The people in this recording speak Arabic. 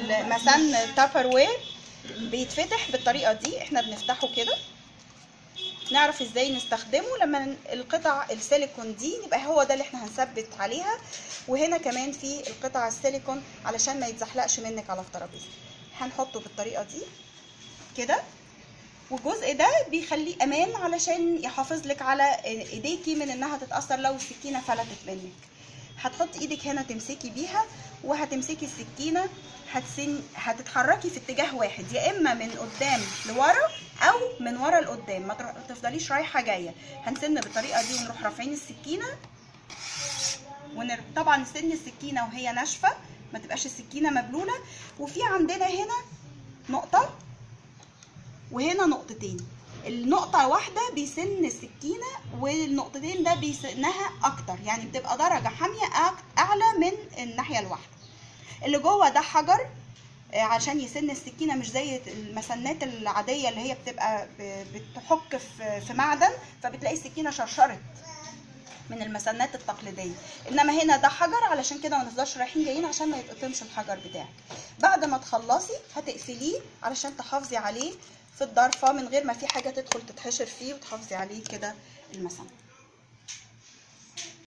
المسن تابر وير بيتفتح بالطريقه دي. احنا بنفتحه كده، نعرف ازاي نستخدمه لما القطع السيليكون دي يبقى هو ده اللي احنا هنثبت عليها. وهنا كمان في القطع السيليكون علشان ما يتزحلقش منك على الترابيزه، هنحطه بالطريقه دي كده. والجزء ده بيخليه امان علشان يحافظ لك على ايديكي من انها تتاثر لو السكينه فلتت منك. هتحطي ايدك هنا تمسكي بيها، وهتمسكي السكينه هتتحركي في اتجاه واحد، يا اما من قدام لورا او من ورا لقدام، ما تفضليش رايحه جايه. هنسن بالطريقه دي ونروح رافعين السكينه، طبعا سن السكينه وهي ناشفه، ما تبقاش السكينه مبلوله. وفي عندنا هنا نقطه وهنا نقطتين، النقطة واحدة بيسن السكينة والنقطتين ده بيسنها أكتر، يعني بتبقى درجة حامية أعلى من الناحية الواحدة. اللي جوه ده حجر عشان يسن السكينة، مش زي المسنات العادية اللي هي بتبقى بتحك في معدن فبتلاقي السكينة شرشرت من المسنات التقليدية. انما هنا ده حجر، علشان كده ما نفضلش رايحين جايين عشان ما يتقطمش الحجر بتاعك. بعد ما تخلصي هتقفليه علشان تحافظي عليه في الضرفة من غير ما في حاجة تدخل تتحشر فيه، وتحافظي عليه كده المسن.